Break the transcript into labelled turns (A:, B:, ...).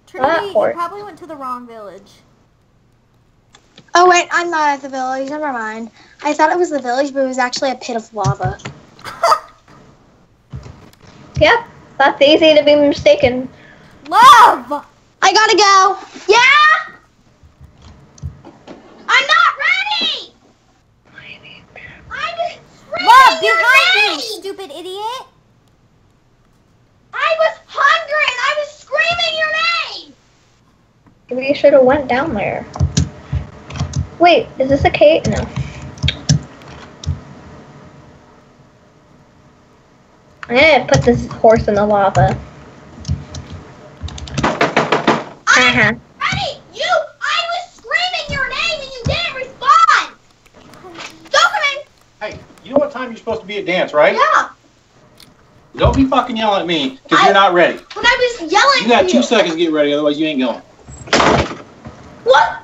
A: Trinity, you probably went to the wrong village.
B: Oh wait, I'm not at the village. Never mind. I thought it was the village, but it was actually a pit of lava.
C: Yep, that's easy to be mistaken.
A: Love!
B: I gotta go. Yeah? I'm not ready! I'm
A: Love, behind you, stupid idiot!
B: I was hungry and I was screaming your name!
C: We should have went down there. Wait, is this a cave? No. I'm gonna put this horse in the lava.
B: I'm ready! I was screaming your name and you didn't respond! Don't come in!
D: Hey, you know what time you're supposed to be at dance, right?
B: Yeah.
D: Don't be fucking yelling at me, because you're not ready.
B: But I was yelling
D: You got 2 seconds to get ready, otherwise you ain't going.
B: What?